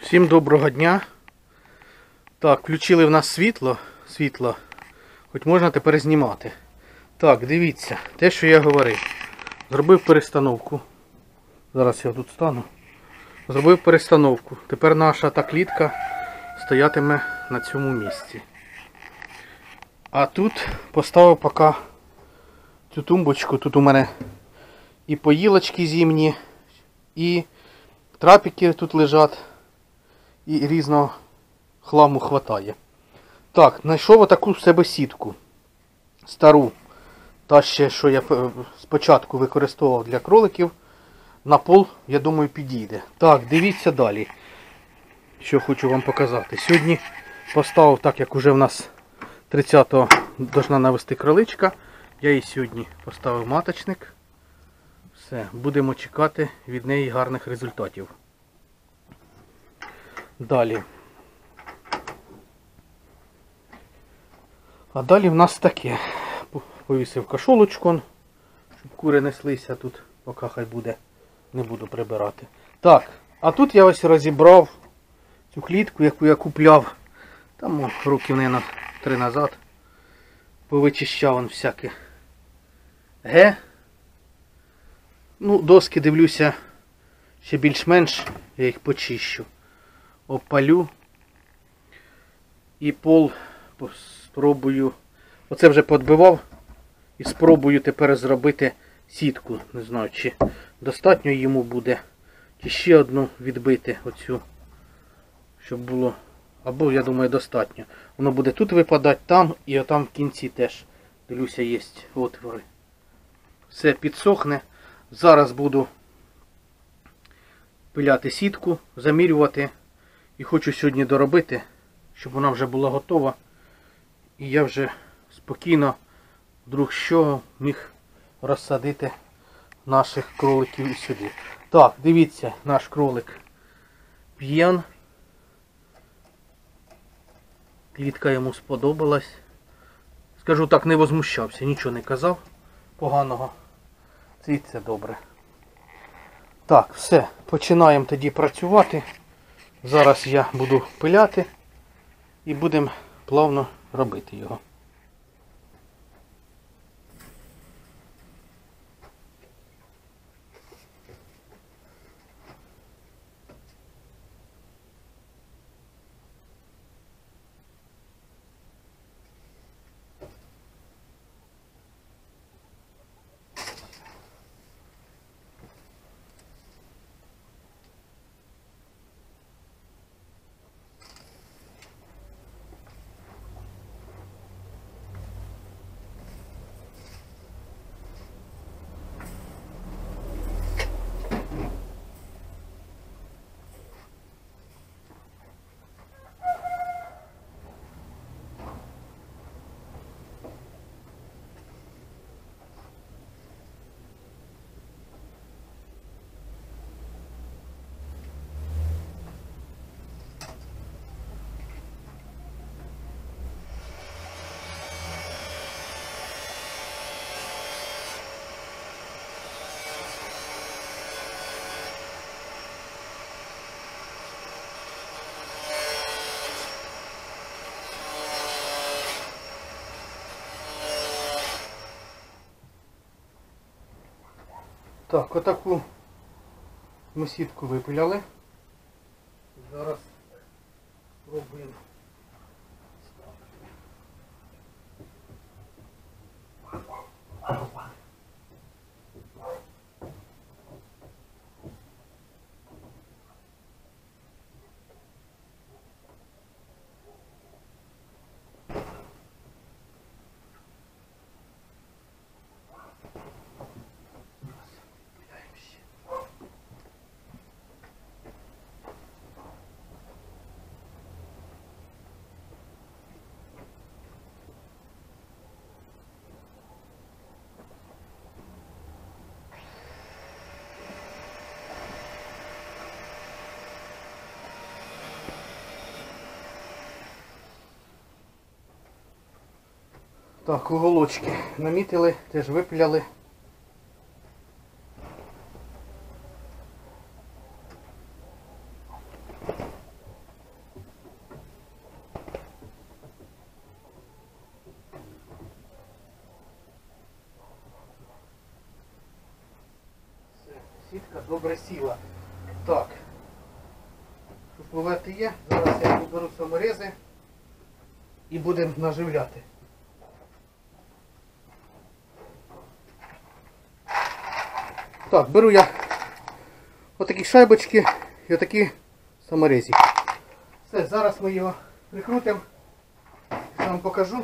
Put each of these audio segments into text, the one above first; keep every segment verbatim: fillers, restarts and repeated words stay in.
Всім доброго дня. Так, включили в нас світло, світло, хоч можна тепер знімати. Так, дивіться, те, що я говорив. Зробив перестановку. Зараз я тут стану. Зробив перестановку. Тепер наша та клітка стоятиме на цьому місці. А тут поставив поки цю тумбочку. Тут у мене і поїлочки зимні, і трапики тут лежать. І різного хламу хватає. Так, знайшов отаку в себе сітку. Стару. Та ще, що я спочатку використовував для кроликів. На пол, я думаю, підійде. Так, дивіться далі. Що хочу вам показати. Сьогодні поставив, так як уже в нас тридцятого должна навести кроличка. Я їй сьогодні поставив маточник. Все, будемо чекати від неї гарних результатів. Далі. А далі в нас таке. Повісив кашолочку, щоб кури неслися тут, поки хай буде, не буду прибирати. Так, а тут я ось розібрав цю клітку, яку я купляв, там років, мабуть, три назад. Повичищав он всяке. Ге. Ну, доски, дивлюся, ще більш-менш, я їх почищу. Опалю і пол спробую, оце вже подбивав і спробую тепер зробити сітку. Не знаю, чи достатньо йому буде, чи ще одну відбити оцю, щоб було, або я думаю достатньо. Воно буде тут випадати, там і отам в кінці теж, дивлюся, є отвори. Все підсохне. Зараз буду пиляти сітку, замірювати. І хочу сьогодні доробити, щоб вона вже була готова. І я вже спокійно, вдруг що, міг розсадити наших кроликів і сюди. Так, дивіться, наш кролик п'ян. Клітка йому сподобалась. Скажу так, не возмущався, нічого не казав поганого. Це це добре. Так, все, починаємо тоді працювати. Зараз я буду пиляти і будемо плавно робити його. Так, отаку ми сітку випиляли. Зараз спробуємо. Так, уголочки намітили, теж випиляли. Сітка добре сіла. Так. Шуфловерти є. Зараз я поберу саморези і будемо наживляти. Так, беру я отакі шайбочки і отакі саморези. Все, зараз ми його прикрутимо. Я вам покажу.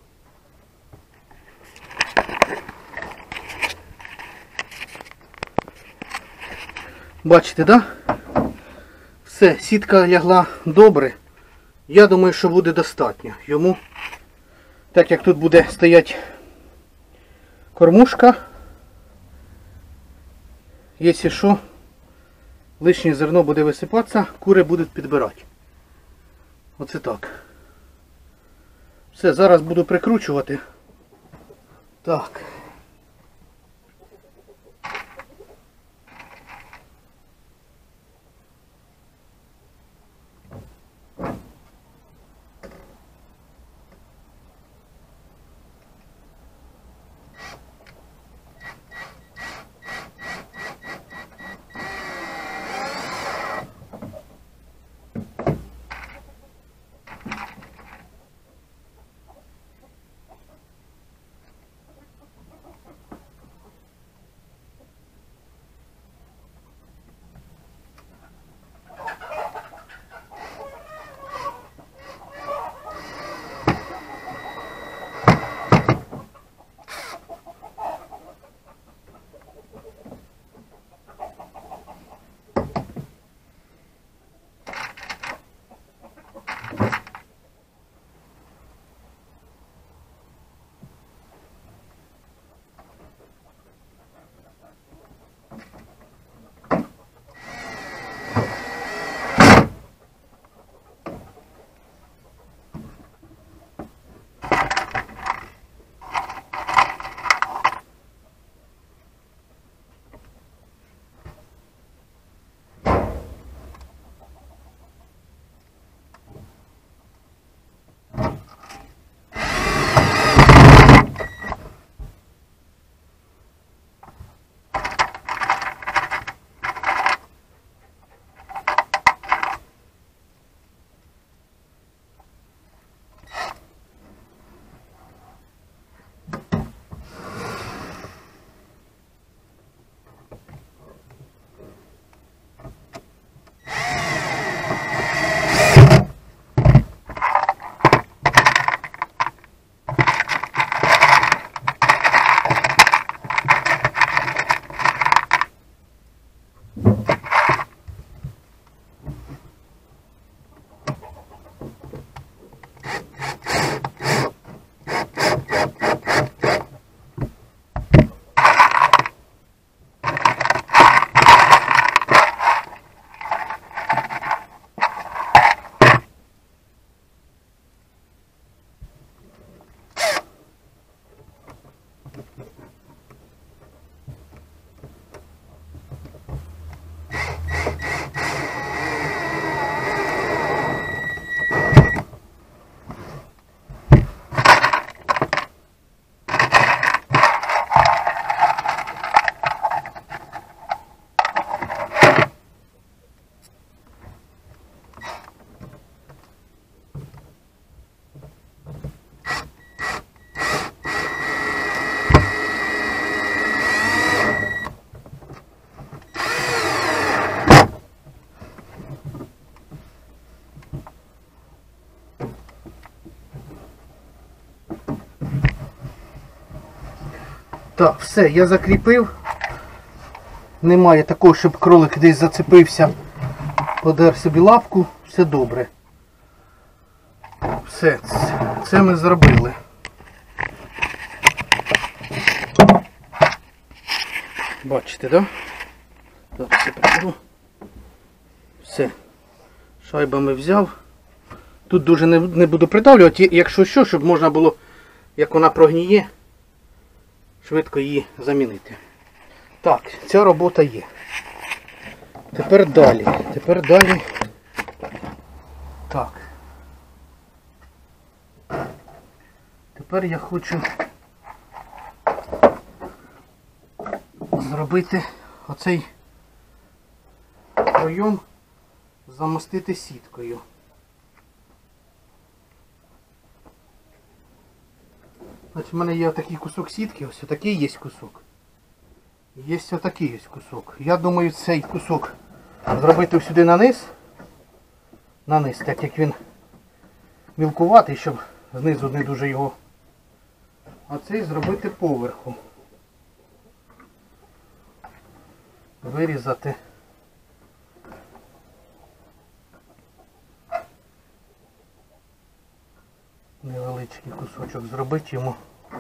Бачите, да? Все, сітка лягла добре. Я думаю, що буде достатньо йому. Так як тут буде стояти кормушка, якщо що, лишнє зерно буде висипатися, кури будуть підбирати. Оце так. Все, зараз буду прикручувати. Так. Так, все, я закріпив. Немає такого, щоб кролик десь зацепився, подер собі лапку, все добре. Все, це ми зробили. Бачите, да? Так, все приберу. Все. Шайбами взяв. Тут дуже не, не буду придавлювати, якщо що, щоб можна було, як вона прогніє, швидко її замінити. Так, ця робота є. Тепер далі. Тепер далі. Так. Тепер я хочу зробити оцей пройом замостити сіткою. Значить, в мене є отакий кусок сітки, ось отакий є кусок. Є отакий ось кусок. Я думаю, цей кусок зробити сюди на низ. На низ, так як він мілкуватий, щоб знизу не дуже його. А цей зробити поверху. Вирізати. Невеличкий кусочок зробити йому.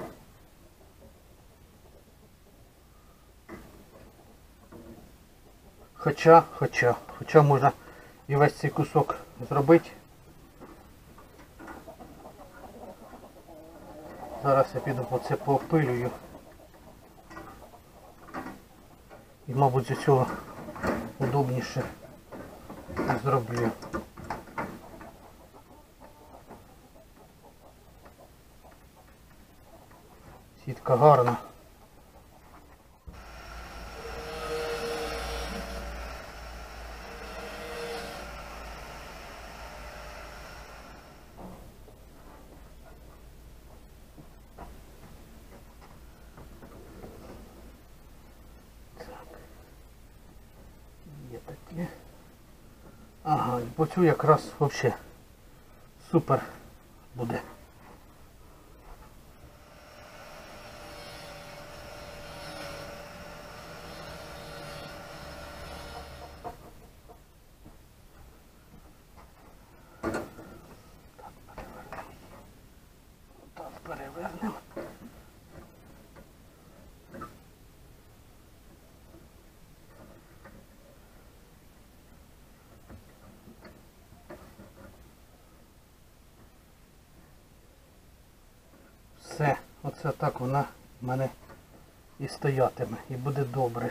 Хоча, хоча, хоча можна і весь цей кусок зробити. Зараз я піду по це поопилюю. І, мабуть, з цього удобніше зроблю. Сітка гарна. Є такі. Ага, і по цю якраз взагалі супер буде. Перевернемо. Все, оце так вона в мене і стоятиме, і буде добре.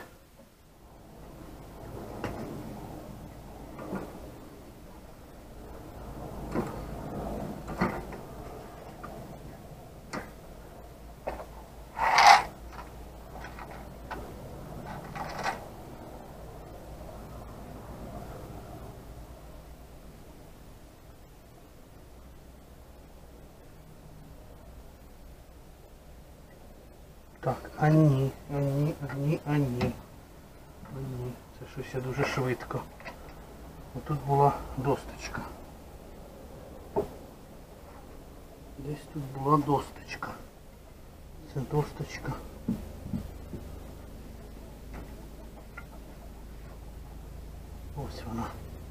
Так, а ні, а ні, а ні, а ні. А ні, це щось я дуже швидко. Отут була досточка. Десь тут була досточка. Це досточка. Ось вона.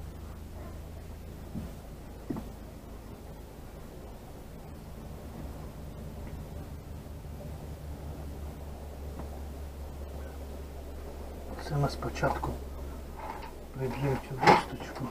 Це ми спочатку приб'ємо цю досточку.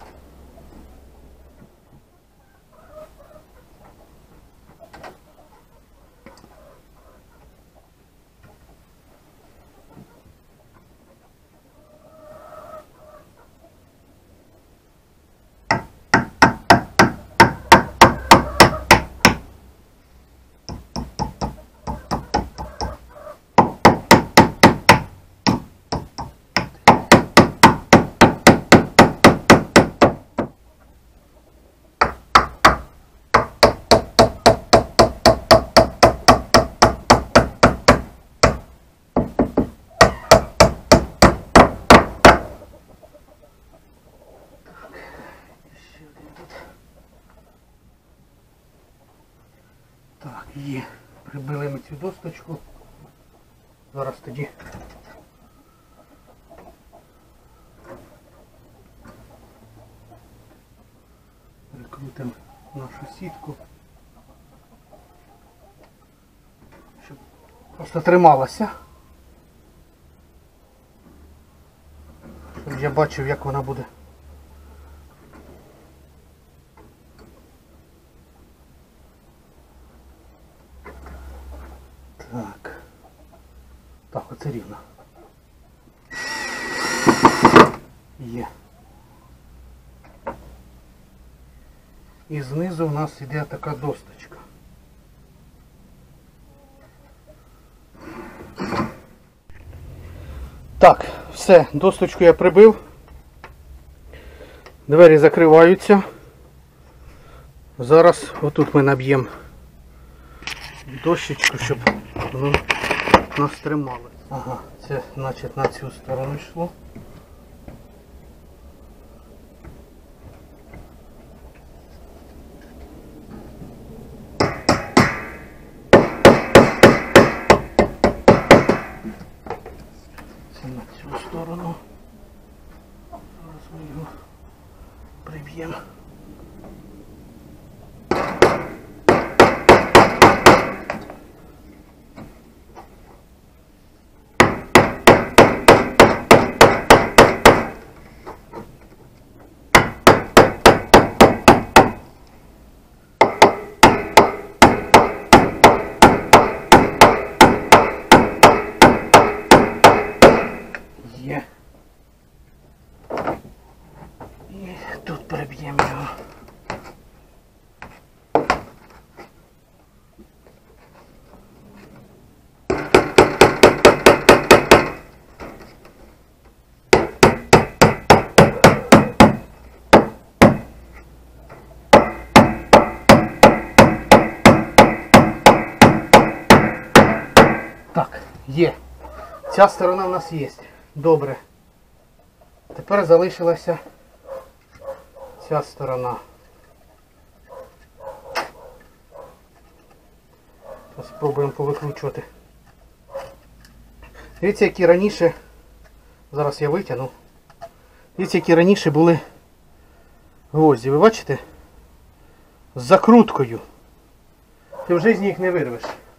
Так, є. Прибили ми цю досточку. Зараз тоді прикрутимо нашу сітку, щоб просто трималася. Щоб я бачив, як вона буде. Так. Так, оце рівно. Є. І знизу у нас іде така досточка. Так, все, досточку я прибив. Двері закриваються. Зараз отут ми наб'ємо дощечку, щоб воно нас тримало. Ага, це значить на цю сторону йшло. Це на цю сторону. Зараз ми його приб'ємо. Є. І тут переб'ємо його. Так, є. Ця сторона в нас є. Добре. Тепер залишилася ця сторона. Спробуємо повикручувати. Дивіться, які раніше, зараз я витягну, дивіться, які раніше були гвозді. Ви бачите? З закруткою. Ти в житті їх не вирвеш.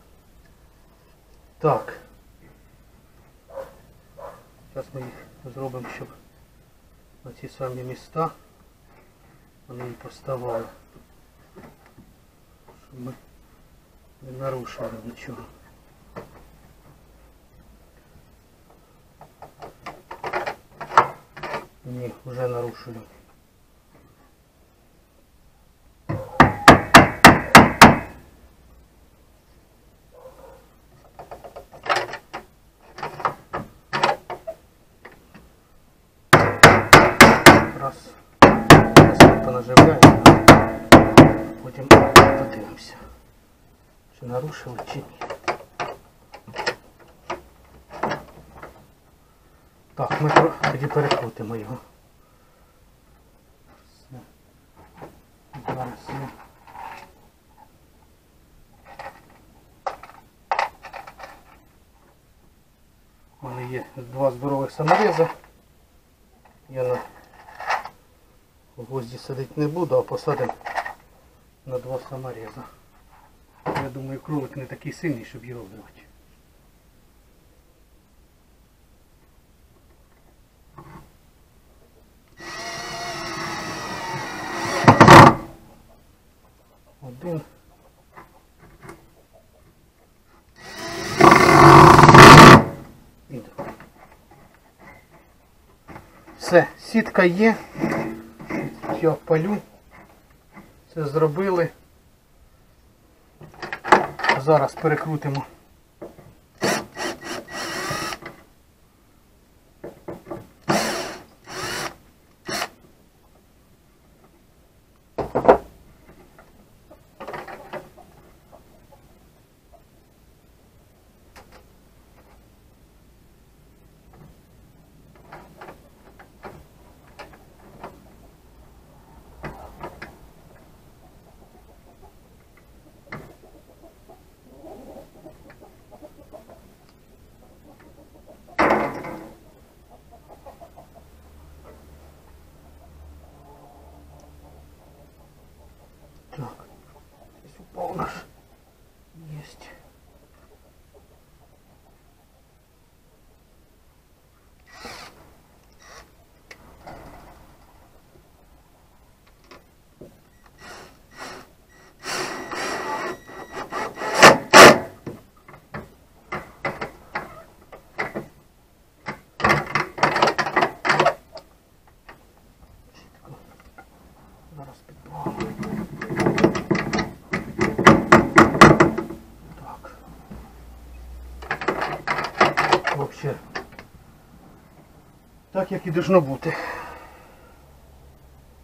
Так. Зараз ми їх зробимо, щоб на ці самі міста вони і поставали. Щоб ми не нарушили нічого. Ні, вже нарушую. Раз, раз понаживляємо, потім подивимося, чи нарушили, чи ні. Так, ми тоді перекрутимо його. Все. Зараз ми. У мене є два здорових самореза. Я на гвозді садити не буду, а посадимо на два самореза. Я думаю, кролик не такий сильний, щоб його вбивати. Один. І два. Все, сітка є. Я палю. Це зробили. Зараз перекрутимо. Так, здесь упал наш. Есть. Зараз підпалимо. Вообще, так як і должно бути.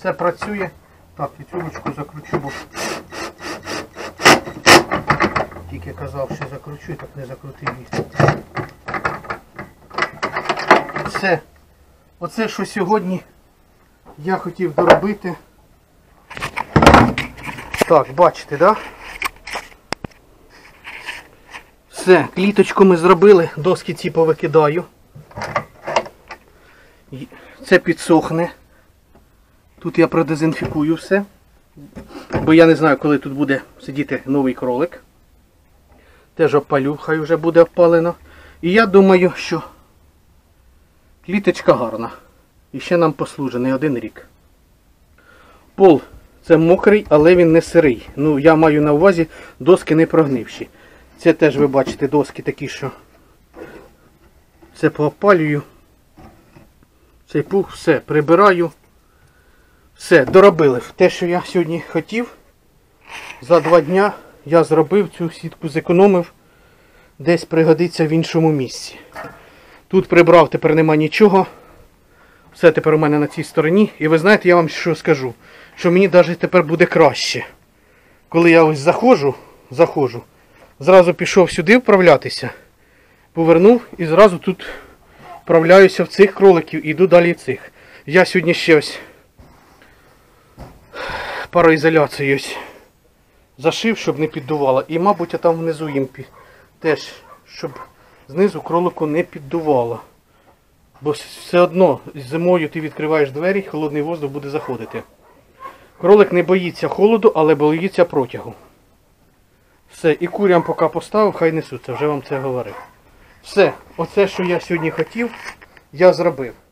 Все працює. Так, і цю ручку закручу, бо тільки казав, що закручу, так не закрутив їх. Все. Оце, що сьогодні я хотів доробити. Так, бачите, да? Все, кліточку ми зробили, доски ці повикидаю. Це підсохне. Тут я продезінфікую все. Бо я не знаю, коли тут буде сидіти новий кролик. Теж опалю, хай вже буде опалено. І я думаю, що кліточка гарна. І ще нам послужить не один рік. Пол це мокрий, але він не сирий. Ну, я маю на увазі доски не прогнивші. Це теж ви бачите доски такі, що все поопалюю. Цей пух, все, прибираю. Все, доробили. Те, що я сьогодні хотів, за два дня я зробив цю сітку, зекономив. Десь пригодиться в іншому місці. Тут прибрав, тепер нема нічого. Все тепер у мене на цій стороні. І ви знаєте, я вам що скажу, що мені навіть тепер буде краще. Коли я ось заходжу, заходжу, зразу пішов сюди вправлятися, повернув і зразу тут вправляюся в цих кроликів і йду далі цих. Я сьогодні ще ось пароізоляцію ось зашив, щоб не піддувало. І, мабуть, там внизу їм теж, щоб знизу кролику не піддувало. Бо все одно зимою ти відкриваєш двері, холодний воздух буде заходити. Кролик не боїться холоду, але боїться протягу. Все, і курям поки поставив, хай несуться, вже вам це говорив. Все, оце, що я сьогодні хотів, я зробив.